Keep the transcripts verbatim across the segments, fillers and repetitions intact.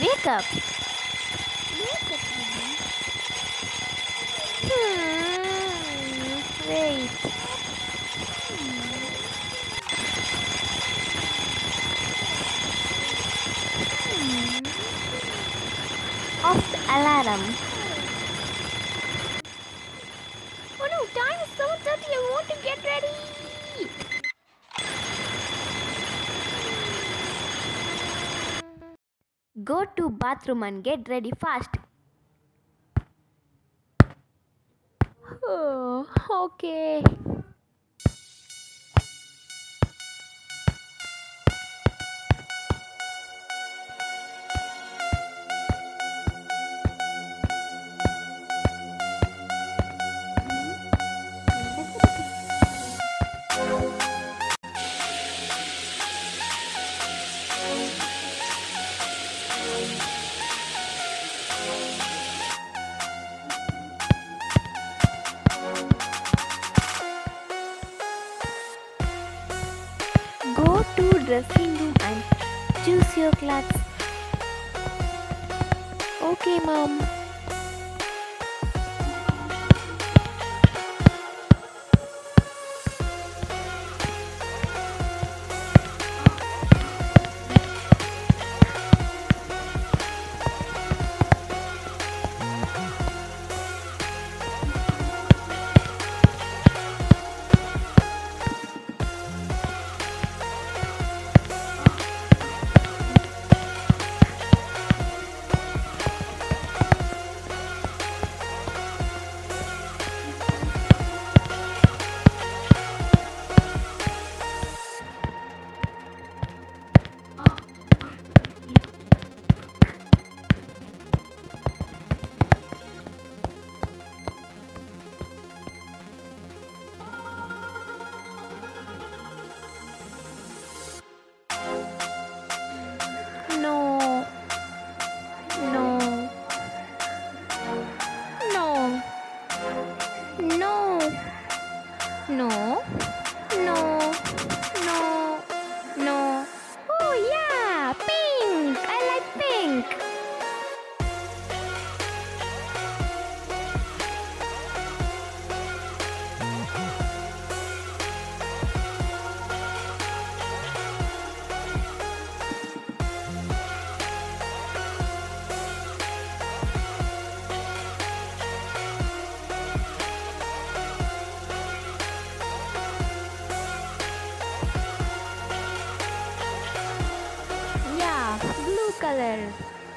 wake up. Wake up, Ruby. Hmm. Wait. Hmm. Off the alarm. Oh no, time is seven thirty. I want to get ready. Go to bathroom and get ready fast. Oh, okay. Go to dressing room and choose your clothes. Okay, mom. No. No. No. No. No. No. No. No. Oh yeah, pink. I like pink. Yeah, blue color.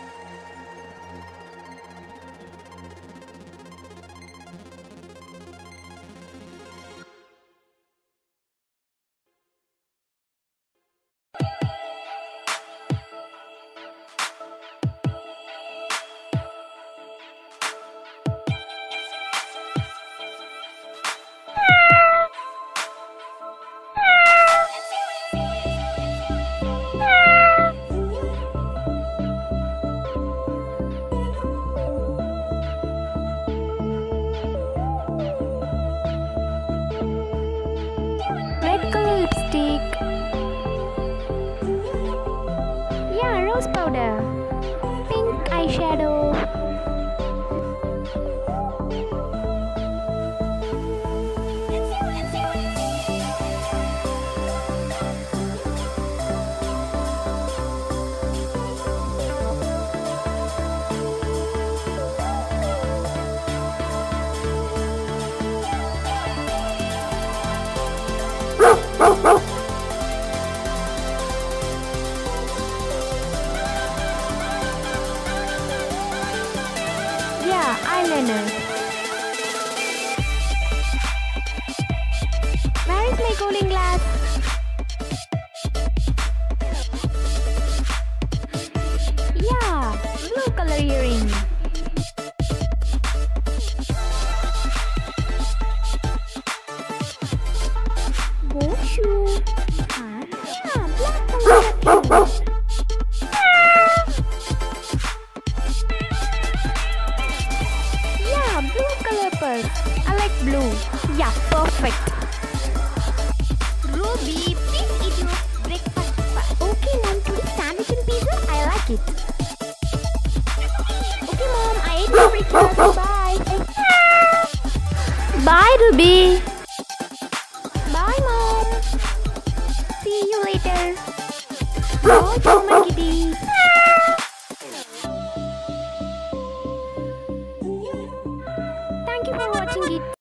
Red color lipstick. Yeah, rose powder. Pink eyeshadow. Yeah, eyeliner. Where is my cooling glass? Yeah, blue color earring. Bow shoe. Ah, yeah, black color. Yeah, blue color purse. I like blue. Yeah, perfect. Ruby, please eat your breakfast first. Okay, mom, today sandwich and pizza. I like it. Bye, Ruby. Bye, Mom. See you later. Bye, Tom and Kitty.